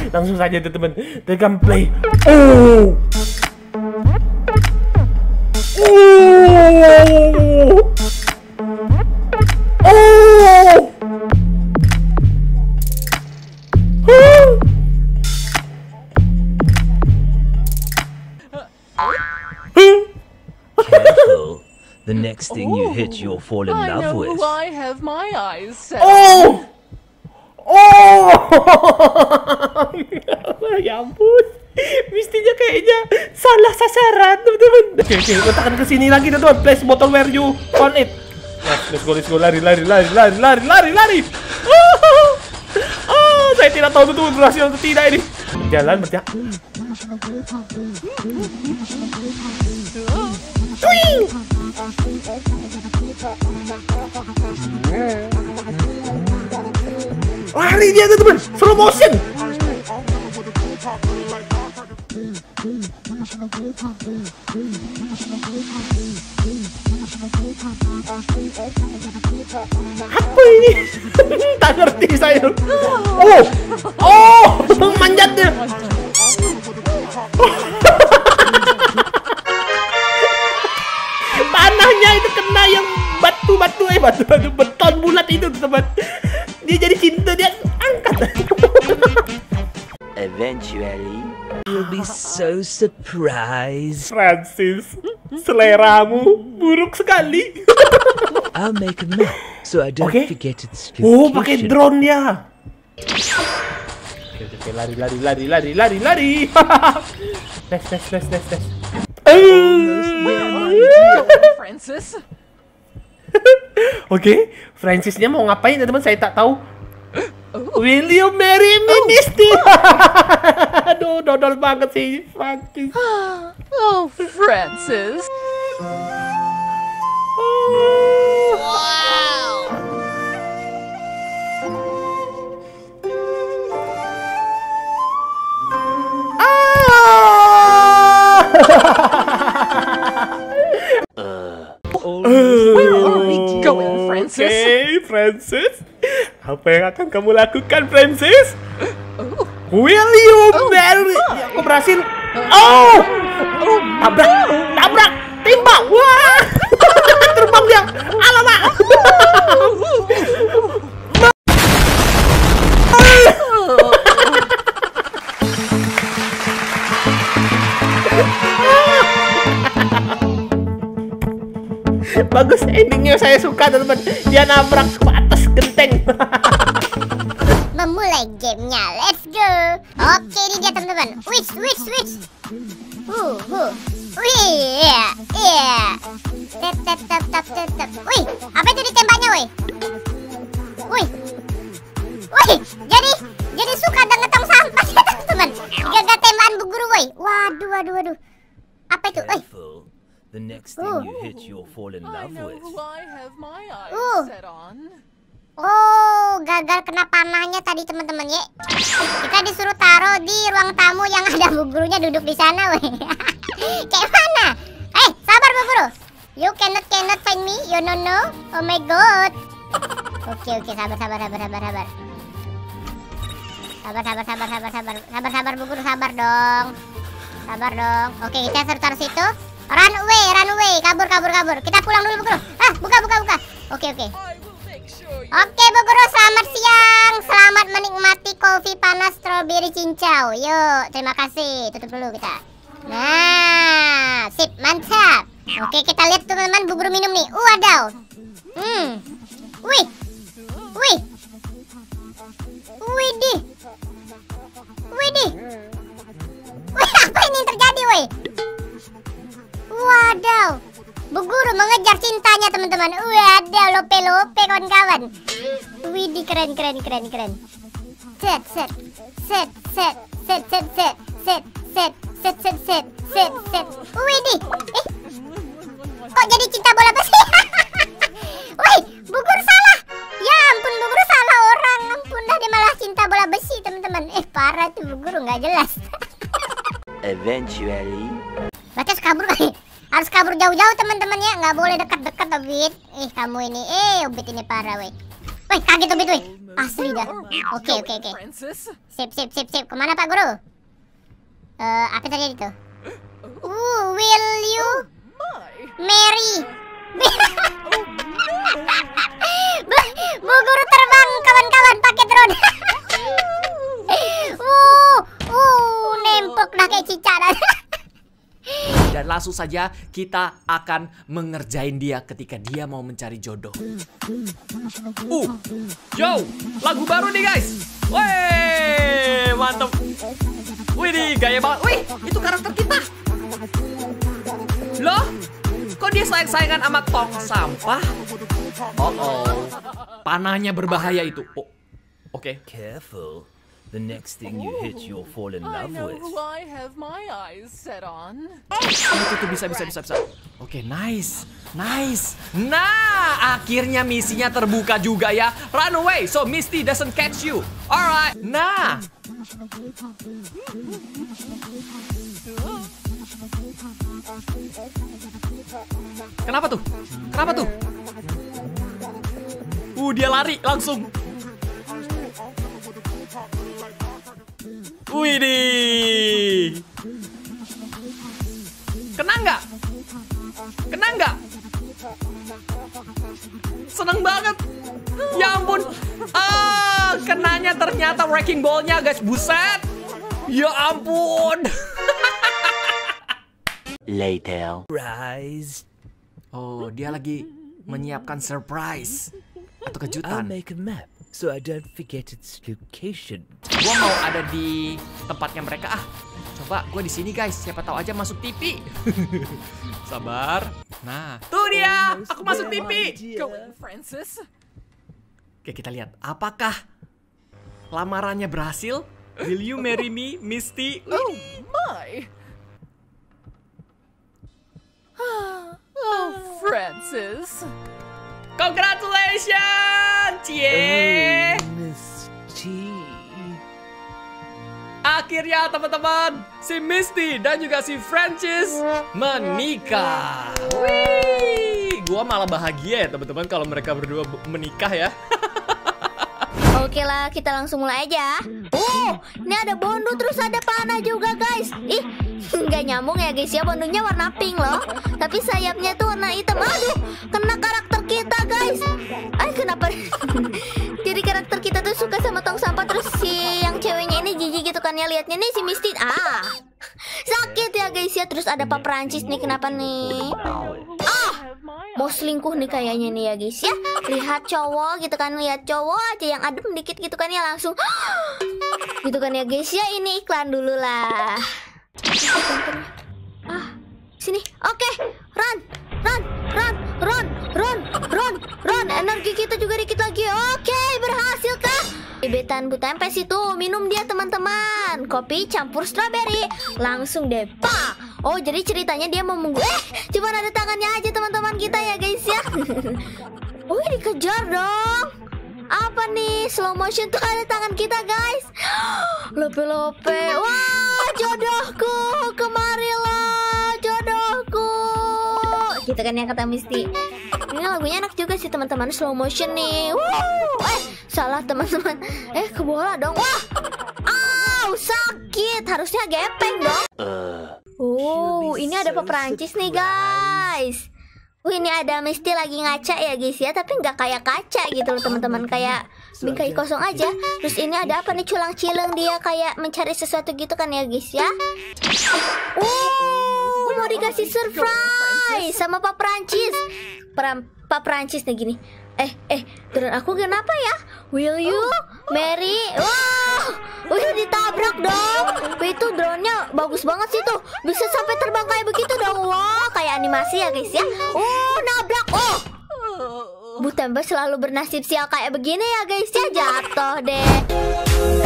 Langsung saja teman-teman, tekan play. Oh. Careful. The next thing you hit, you'll fall in love with. I have my eyes set. Oh! Oh! Ya ampun. Mestinya kayaknya salah sasaran, teman-teman. Oke, letakkan ke sini lagi, teman-teman. Place bottle where you found it. Let's go, lari. Oh, saya tidak tahu betul berhasil atau tidak ini. Berjalan. Lari dia, teman-teman. Slow motion. Apa ini? Tak ngerti saya. Oh, manjatnya. Tanahnya itu kena yang batu beton bulat itu, teman. Dia jadi cinta, dia angkat. Eventually, you'll be so surprised. Francis, seleramu buruk sekali. I'll make a map so I don't forget its location. Oh, pakai drone ya. Oke, lari. Tes. Francis. Oke, Francisnya mau ngapain, teman-teman? Saya tak tahu. Will you marry me, Misty? Aduh, dodol banget sih, Francis. Oh, Francis. Where are we going, Francis? Okay, Francis. Apa yang akan kamu lakukan, Francis? Will you marry? Aku berhasil. Oh! Tabrak! Timba! Wah! Terbang dia! Alamak! Bagus endingnya, saya suka, teman-teman. Dia nabrak ke atas genteng. Memulai gamenya, let's go. Oke, ini dia, teman-teman. Switch. Wih, iya. Tep. Wih, apa itu ditembaknya, wih? Jadi suka dengan tong sampah, teman-teman. Gagal tembakan Bu Guru, wih. Waduh. Apa itu, wih? The next thing you hit, you'll fall in I love know with. who I have my eyes set on. Oh, gagal kena panahnya tadi, teman-teman ya. Kita disuruh taruh di ruang tamu yang ada Bu Gurunya duduk di sana, weh. Kayak mana? Sabar Bu Guru. You cannot find me. You know. Oh my god. Oke, sabar. Sabar Bu Guru, sabar dong. Oke, kita taruh situ. Run away. Kabur. Kita pulang dulu, Bu Guru. Buka. Oke. Oke, Bu Guru, selamat siang. Selamat menikmati kopi panas strawberry cincau. Yuk, terima kasih. Tutup dulu kita. Nah, sip, mantap. Oke, kita lihat teman-teman, Bu Guru minum nih. Wadaw. Wih. Wih, apa ini yang terjadi, wih? Wadaw. Bu Guru mengejar cintanya, teman-teman. Wadaw, lope kawan-kawan. Widih, keren. Set. Widih. Kok jadi cinta bola besi? Wih, Bu Guru salah. Ya ampun, Bu Guru salah orang. Ampun, dah dia malah cinta bola besi, teman-teman. Parah tuh Bu Guru, nggak jelas. Eventually. Berarti harus kabur kali. Harus kabur jauh-jauh, teman-teman ya. Nggak boleh dekat-dekat, Obit. Kamu ini. Obit ini parah, weh. Wih, kaget tuh Bit, wih. Asli dah. Oke. Sip. Kemana Pak Guru? Apa tadi itu? Will you marry? Bu Guru terbang kawan-kawan pakai drone. Nempok dah kayak cicak dah. Dan langsung saja kita akan mengerjain dia ketika dia mau mencari jodoh. Yo, lagu baru nih guys. Wih, mantep. Wih, nih gaya banget. Wih, itu karakter kita. Loh, kok dia sayang-sayangan sama tong sampah? Panahnya berbahaya itu. Oke. Careful. The next thing you hit, you'll fall in love with. Who I have my eyes set on. Itu bisa. Oke, nice. Nah, akhirnya misinya terbuka juga ya. Run away so Misty doesn't catch you. Alright. Nah. Kenapa tuh? Dia lari langsung. Widih. Kena nggak? Seneng banget. Ya ampun. Kenanya ternyata wrecking ball-nya guys. Buset. Ya ampun. Later. Rise. Dia lagi menyiapkan surprise atau I'll kejutan. make a map so I don't forget its location. Gua mau ada di tempatnya mereka. Coba gua di sini guys. Siapa tahu aja masuk TV. Sabar. Nah, tuh dia. Aku masuk TV. Go in, Francis. Oke, kita lihat. Apakah lamarannya berhasil? Will you marry me, Misty? Oh my. Francis. Congratulations! Cie! Misty. Akhirnya teman-teman, si Misty dan juga si Francis menikah. Wih, gua malah bahagia ya teman-teman kalau mereka berdua menikah ya. Oke lah, kita langsung mulai aja. Ini ada bondu terus ada panah juga guys. Ih, nggak nyambung ya guys ya, bondunya warna pink loh. Tapi sayapnya tuh warna hitam. Aduh, kena karakter kita guys. Kenapa? Jadi karakter kita tuh suka sama tong sampah. Terus si yang ceweknya ini jijik gitu kan ya. Lihatnya nih si Misty. Sakit ya guys ya. Terus ada Pak Prancis nih, kenapa nih? Mau selingkuh nih kayaknya nih ya guys ya. Lihat cowok gitu kan, lihat cowok aja yang adem dikit gitu kan ya langsung gitu kan ya guys ya. Ini iklan dulu lah. Sini. Oke, run. Energi kita juga dikit lagi. Oke, berhasil kah? Gebetan Bu Tempes itu minum dia teman-teman. Kopi campur strawberry. Langsung deh, pak. Oh, jadi ceritanya dia mau menunggu. Cuma ada tangannya aja teman-teman kita ya guys ya. Oh, dikejar dong. Apa nih? Slow motion tuh ada tangan kita guys. Lope-lope. Wah, jodohku. Kemarilah jodohku. Gitu kan ya kata Misty. Ini lagunya enak juga sih teman-teman, slow motion nih. Salah teman-teman. Ke bola dong. Wah. Sakit. Harusnya gepeng dong. Ini ada Pak Prancis nih guys. Ini ada Misty lagi ngaca ya guys ya, tapi nggak kayak kaca gitu loh teman-teman, kayak bingkai kosong aja. Terus ini ada apa nih, culang-cileng dia kayak mencari sesuatu gitu kan ya guys ya. Mau dikasih surprise sama Pak Prancis. Pak Prancis nih gini. Drone aku kenapa ya? Will you marry? Ditabrak dong. Itu drone-nya bagus banget sih tuh. Bisa sampai terbang kayak begitu dong. Wah, kayak animasi ya guys ya. Nabrak. Bu Tempes selalu bernasib sial kayak begini ya guys ya. Jatuh deh.